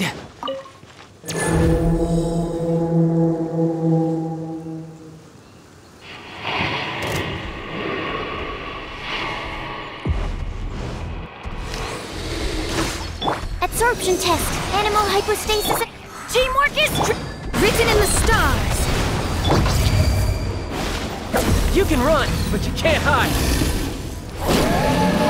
Absorption test. Animal hypostasis. Teamwork is written in the stars. You can run, but you can't hide.